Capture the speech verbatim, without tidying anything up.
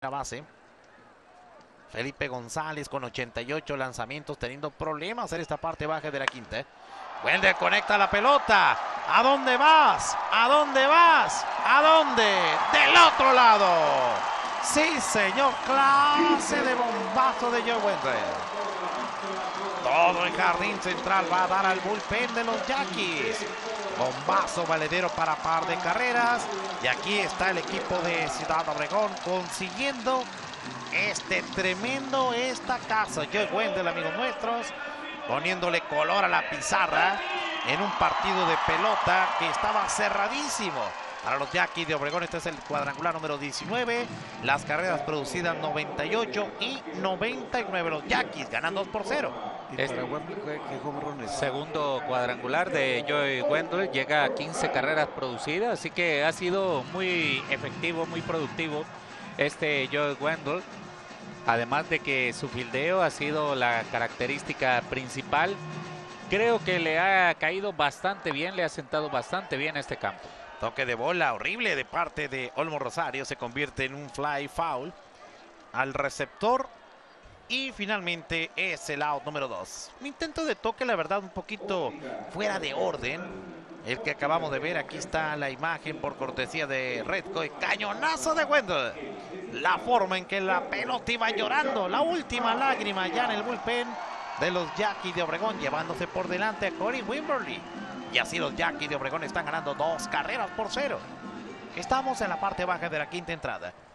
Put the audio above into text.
base. Felipe González con ochenta y ocho lanzamientos, teniendo problemas en esta parte baja de la quinta. Wendell conecta la pelota. ¿A dónde vas? ¿A dónde vas? ¿A dónde? Del otro lado. Sí, señor. Clase de bombazo de Joe Wendell. Todo el jardín central va a dar al bullpen de los Yaquis. Bombazo valedero para par de carreras. Y aquí está el equipo de Ciudad Obregón consiguiendo este tremendo esta casa. Joe Wendell, amigos nuestros, poniéndole color a la pizarra en un partido de pelota que estaba cerradísimo para los Yaquis de Obregón. Este es el cuadrangular número diecinueve. Las carreras producidas noventa y ocho y noventa y nueve. Los Yaquis ganan dos por cero. Y para Wendell, ¿qué jonrones? Segundo cuadrangular de Joe Wendell, llega a quince carreras producidas, así que ha sido muy efectivo, muy productivo este Joe Wendell. Además de que su fildeo ha sido la característica principal, creo que le ha caído bastante bien, le ha sentado bastante bien este campo. Toque de bola horrible de parte de Olmo Rosario, se convierte en un fly foul al receptor y finalmente es el out número dos. Un intento de toque, la verdad, un poquito fuera de orden, el que acabamos de ver. Aquí está la imagen por cortesía de Redco. Cañonazo de Wendell. La forma en que la pelota iba llorando, la última lágrima ya en el bullpen de los Yaquis de Obregón, llevándose por delante a Corey Wimberly. Y así los Yaquis de Obregón están ganando dos carreras por cero. Estamos en la parte baja de la quinta entrada.